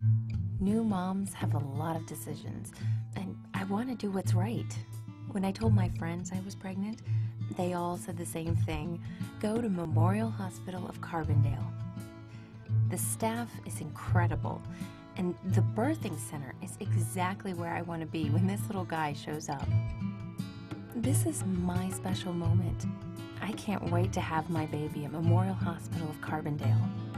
New moms have a lot of decisions, and I want to do what's right. When I told my friends I was pregnant, they all said the same thing: go to Memorial Hospital of Carbondale. The staff is incredible, and the birthing center is exactly where I want to be when this little guy shows up. This is my special moment. I can't wait to have my baby at Memorial Hospital of Carbondale.